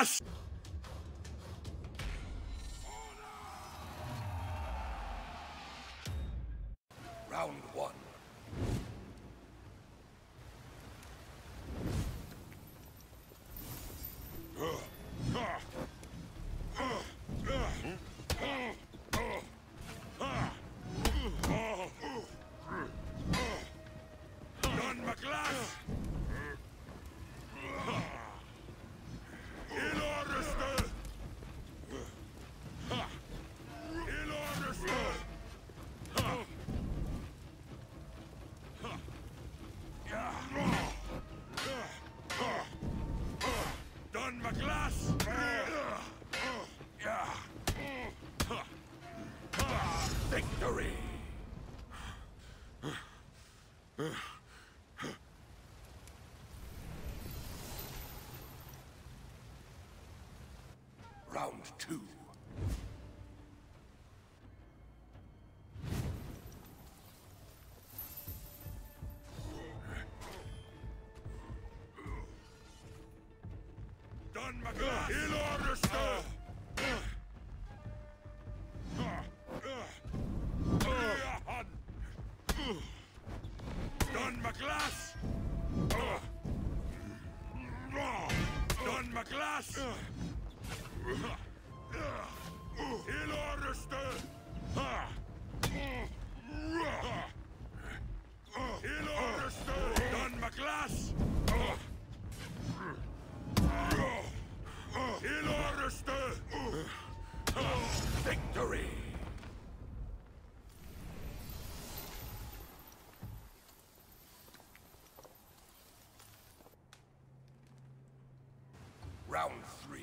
glass! Round one. Don McGlass! Il Orrester! Il Orrester! Don McGlass! Victory! Round two. Don McGlass! Il Orrester! Don McGlass! Don McGlass! Il Orrester! Il Orrester! Don McGlass! Il Orrester! Victory! Round three.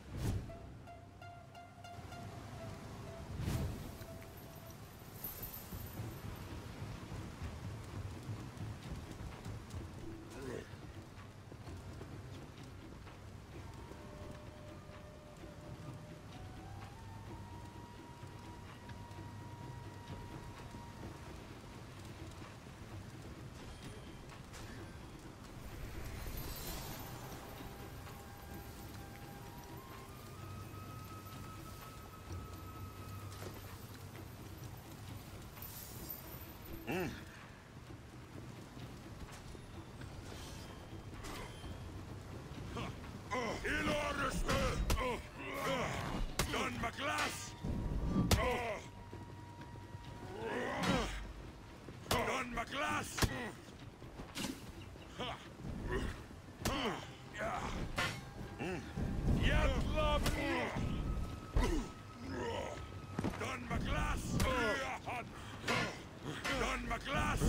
Il Orrester! Don McGlass! Don McGlass! Yep, love Don McGlass! Don McGlass!